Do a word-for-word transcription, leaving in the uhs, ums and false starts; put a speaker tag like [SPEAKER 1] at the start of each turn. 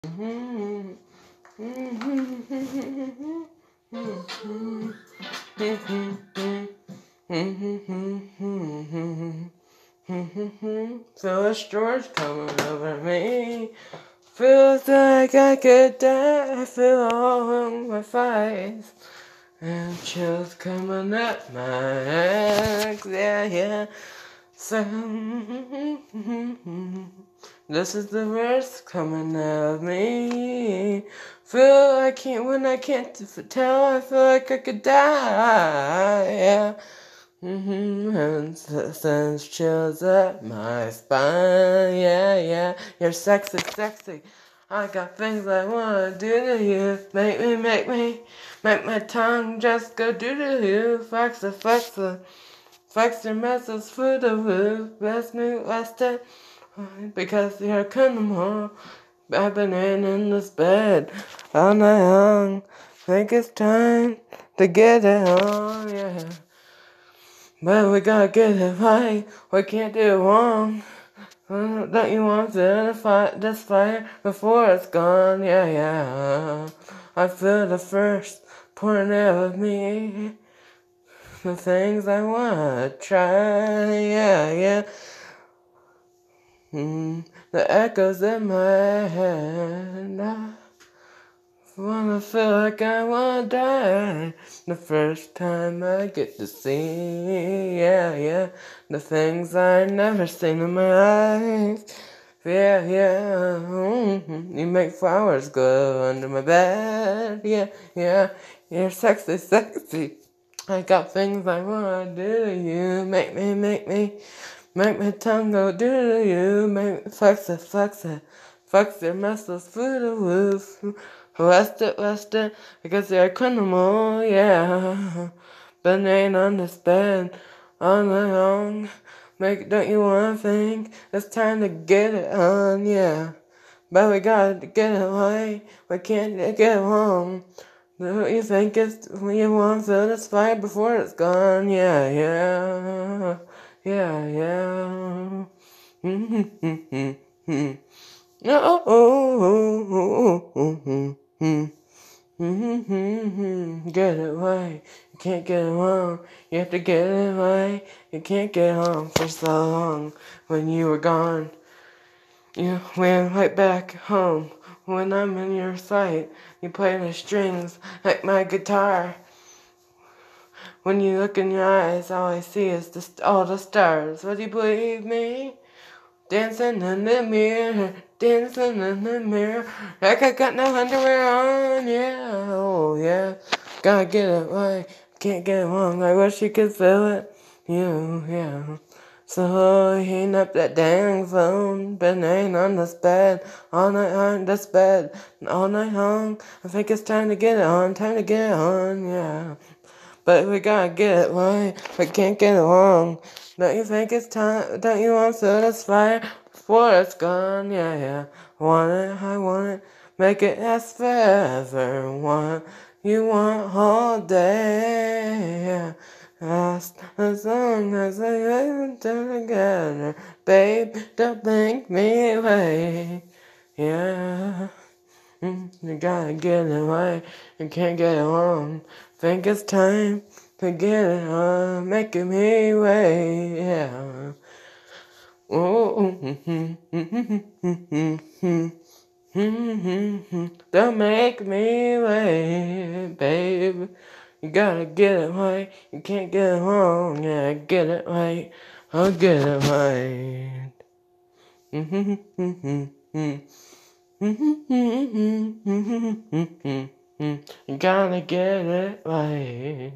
[SPEAKER 1] Feel a George coming over me. Feels like I could die. I feel all on my face. And chills coming up my legs. Yeah, yeah. So this is the worst coming out of me. Feel I can't when I can't tell. I feel like I could die. Yeah. Mm-hmm. And sends chills up my spine. Yeah, yeah. You're sexy, sexy. I got things I wanna do to you. Make me, make me, make my tongue just go do to you. Flex it, flex it. Flex your muscles for the roof. Best me, West it. Because you're criminal. I've been in this bed all night long. Think it's time to get it on, yeah. But we gotta get it right. We can't do it wrong. Don't you want to fight this fire before it's gone? Yeah, yeah. I feel the first pouring out of me. The things I wanna try, yeah, yeah. Mm, the echoes in my head. I wanna feel like I wanna die. The first time I get to see, yeah, yeah. The things I never seen in my eyes. Yeah, yeah. Mm-hmm. You make flowers grow under my bed. Yeah, yeah. You're sexy, sexy. I got things I wanna do to you. Make me, make me. Make my tongue go do to you, make me flex it, flex it, flex your muscles through the roof. Rest it, rest it, because you're a criminal, yeah. But ain't on this bed all night long. Make don't you wanna think it's time to get it on, yeah. But we gotta get it right, we can't get it wrong. Don't you think it's you want to this fire before it's gone, yeah, yeah. Yeah, yeah. Mm-hmm. Oh, oh, oh, mm-hmm. Get it right. You can't get it wrong. You have to get it right. You can't get home for so long. When you were gone, you went right back home. When I'm in your sight, you play the strings like my guitar. When you look in your eyes, all I see is just all the stars. Would you believe me? Dancing in the mirror, dancing in the mirror, like I got no underwear on, yeah, oh yeah. Gotta get it right, can't get it wrong, I wish you could feel it, you, yeah. So hang up that dang phone, been laying on this bed, all night on this bed, all night long. I think it's time to get it on, time to get it on, yeah. But we gotta get it right, we can't get it wrong. Don't you think it's time, don't you want to satisfy before it's gone, yeah, yeah. Want it, I want it, make it last forever. Want, you want all day, yeah. Last as long as I live together, babe, don't make me wait, yeah. You gotta get it right, you can't get it wrong. Think it's time to get it on, making me wait, yeah. Oh, don't make me wait, babe. You gotta get it right, you can't get it wrong, yeah, get it right, I'll get it right. You gotta get it right.